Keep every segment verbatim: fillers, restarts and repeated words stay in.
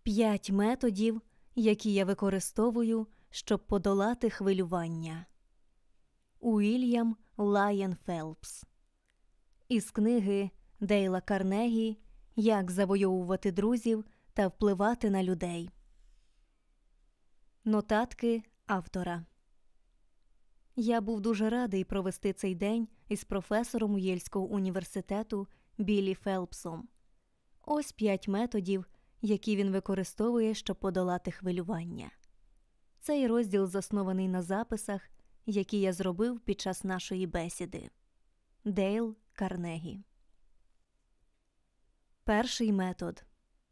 П'ять методів, які я використовую, щоб подолати хвилювання. Уільям Лайон Фелпс. Із книги Дейла Карнегі «Як завойовувати друзів та впливати на людей». Нотатки автора. Я був дуже радий провести цей день із професором Єльського університету Біллі Фелпсом. Ось п'ять методів, які він використовує, щоб подолати хвилювання. Цей розділ заснований на записах, які я зробив під час нашої бесіди. Дейл Карнегі. Перший метод.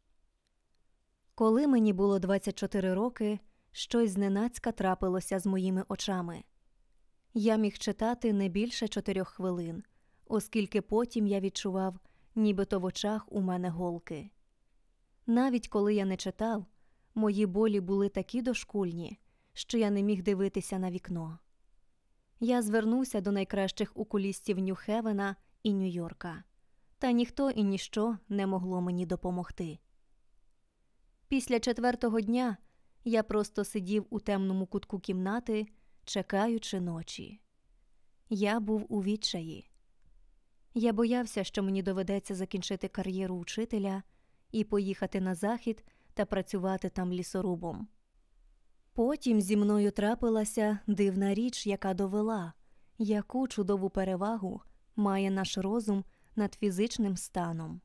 Коли мені було двадцять чотири роки, щось зненацька трапилося з моїми очами. Я міг читати не більше чотирьох хвилин, оскільки потім я відчував, нібито в очах у мене голки. Навіть коли я не читав, мої болі були такі дошкульні, що я не міг дивитися на вікно. Я звернувся до найкращих окулістів Нью-Хевена і Нью-Йорка, та ніхто і ніщо не могло мені допомогти. Після четвертого дня я просто сидів у темному кутку кімнати, чекаючи ночі. Я був у відчаї. Я боявся, що мені доведеться закінчити кар'єру вчителя і поїхати на Захід та працювати там лісорубом. Потім зі мною трапилася дивна річ, яка довела, яку чудову перевагу має наш розум над фізичним станом.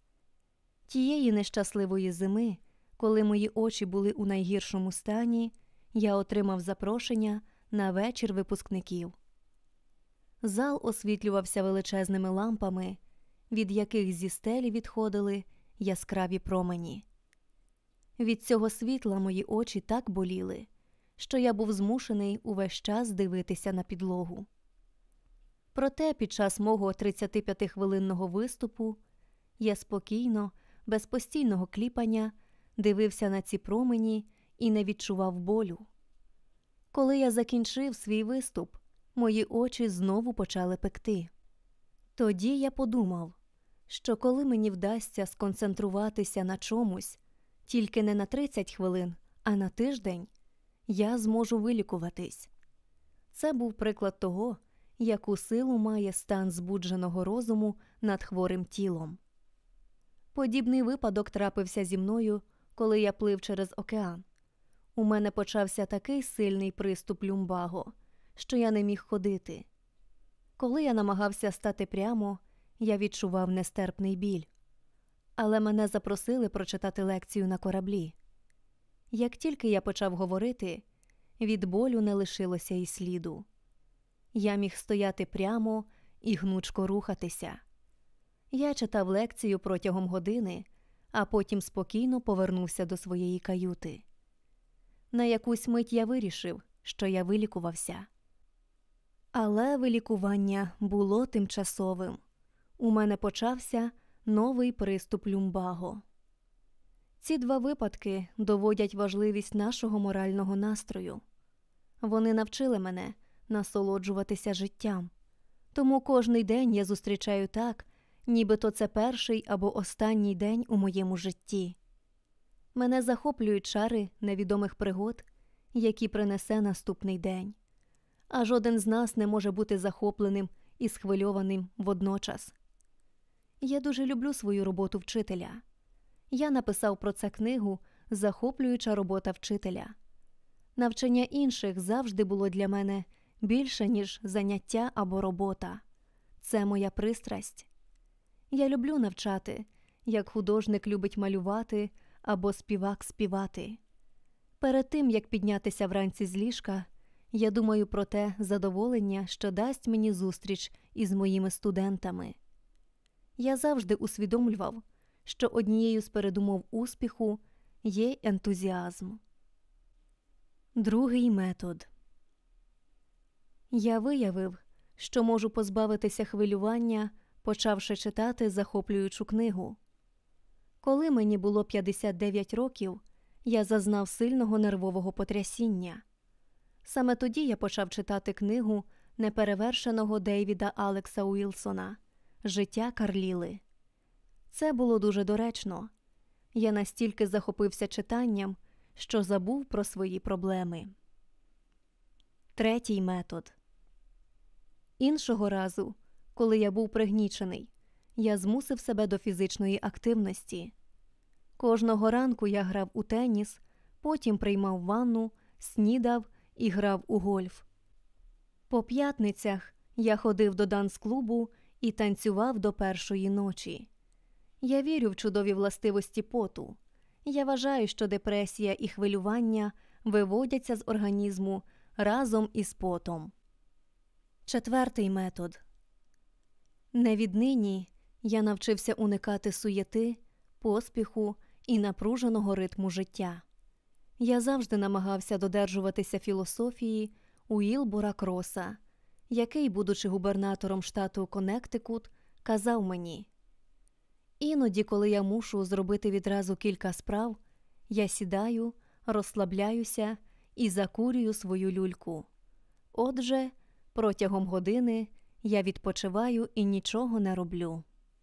Тієї нещасливої зими, коли мої очі були у найгіршому стані, я отримав запрошення на вечір випускників. Зал освітлювався величезними лампами, від яких зі стелі відходили яскраві промені. Від цього світла мої очі так боліли, що я був змушений увесь час дивитися на підлогу. Проте під час мого тридцятип'ятихвилинного виступу я спокійно, без постійного кліпання, дивився на ці промені і не відчував болю. Коли я закінчив свій виступ, мої очі знову почали пекти. Тоді я подумав, що коли мені вдасться сконцентруватися на чомусь, тільки не на тридцять хвилин, а на тиждень, я зможу вилікуватись. Це був приклад того, яку силу має стан збудженого розуму над хворим тілом. Подібний випадок трапився зі мною, коли я плив через океан. У мене почався такий сильний приступ люмбаго, що я не міг ходити. Коли я намагався стати прямо, я відчував нестерпний біль. Але мене запросили прочитати лекцію на кораблі. Як тільки я почав говорити, від болю не лишилося й сліду. Я міг стояти прямо і гнучко рухатися. Я читав лекцію протягом години, а потім спокійно повернувся до своєї каюти. На якусь мить я вирішив, що я вилікувався. Але вилікування було тимчасовим. У мене почався новий приступ люмбаго. Ці два випадки доводять важливість нашого морального настрою. Вони навчили мене насолоджуватися життям. Тому кожний день я зустрічаю так, нібито це перший або останній день у моєму житті. Мене захоплюють чари невідомих пригод, які принесе наступний день. А жоден з нас не може бути захопленим і схвильованим водночас. Я дуже люблю свою роботу вчителя. Я написав про це книгу «Захоплююча робота вчителя». Навчання інших завжди було для мене більше, ніж заняття або робота. Це моя пристрасть. Я люблю навчати, як художник любить малювати або співак співати. Перед тим, як піднятися вранці з ліжка, я думаю про те задоволення, що дасть мені зустріч із моїми студентами. Я завжди усвідомлював, що однією з передумов успіху є ентузіазм. Другий метод. Я виявив, що можу позбавитися хвилювання, почавши читати захоплюючу книгу. Коли мені було п'ятдесят дев'ять років, я зазнав сильного нервового потрясіння. Саме тоді я почав читати книгу неперевершеного Дейвіда Алекса Уілсона «Життя Карліли». Це було дуже доречно. Я настільки захопився читанням, що забув про свої проблеми. Третій метод. Іншого разу, коли я був пригнічений, я змусив себе до фізичної активності. Кожного ранку я грав у теніс, потім приймав ванну, снідав і грав у гольф. По п'ятницях я ходив до данс-клубу і танцював до першої ночі. Я вірю в чудові властивості поту. Я вважаю, що депресія і хвилювання виводяться з організму разом із потом. Четвертий метод. Не віднині я навчився уникати суєти, поспіху і напруженого ритму життя. Я завжди намагався додержуватися філософії Уілбора Кроса, який, будучи губернатором штату Коннектикут, казав мені: «Іноді, коли я мушу зробити відразу кілька справ, я сідаю, розслабляюся і закурюю свою люльку. Отже, протягом години я відпочиваю і нічого не роблю».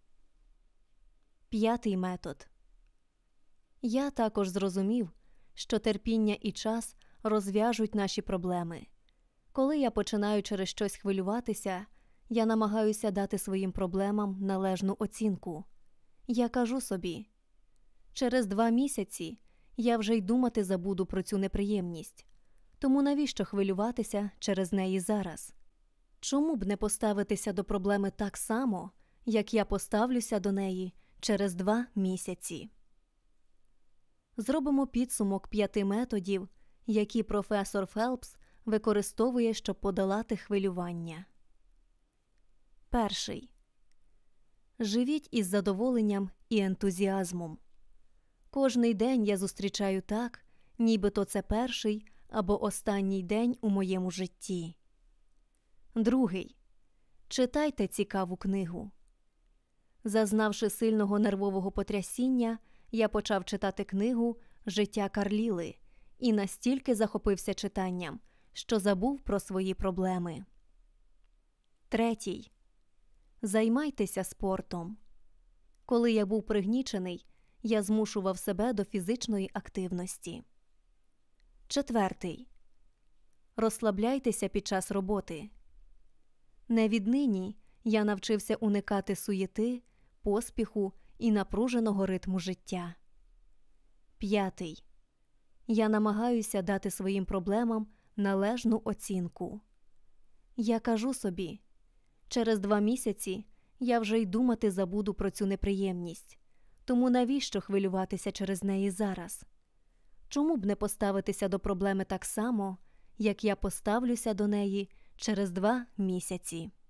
П'ятий метод. Я також зрозумів, що терпіння і час розв'яжуть наші проблеми. Коли я починаю через щось хвилюватися, я намагаюся дати своїм проблемам належну оцінку. Я кажу собі: через два місяці я вже й думати забуду про цю неприємність, тому навіщо хвилюватися через неї зараз? Чому б не поставитися до проблеми так само, як я поставлюся до неї через два місяці? Зробимо підсумок п'яти методів, які професор Фелпс використовує, щоб подолати хвилювання. Перший. Живіть із задоволенням і ентузіазмом. Кожний день я зустрічаю так, нібито це перший або останній день у моєму житті. Другий. Читайте цікаву книгу. Зазнавши сильного нервового потрясіння, я почав читати книгу «Життя Карліли» і настільки захопився читанням, що забув про свої проблеми. Третій. Займайтеся спортом. Коли я був пригнічений, я змушував себе до фізичної активності. Четвертий. Розслабляйтеся під час роботи. Не віднині я навчився уникати суєти, поспіху і напруженого ритму життя. П'ятий. Я намагаюся дати своїм проблемам належну оцінку. Я кажу собі: через два місяці я вже й думати забуду про цю неприємність, тому навіщо хвилюватися через неї зараз? Чому б не поставитися до проблеми так само, як я поставлюся до неї через два місяці?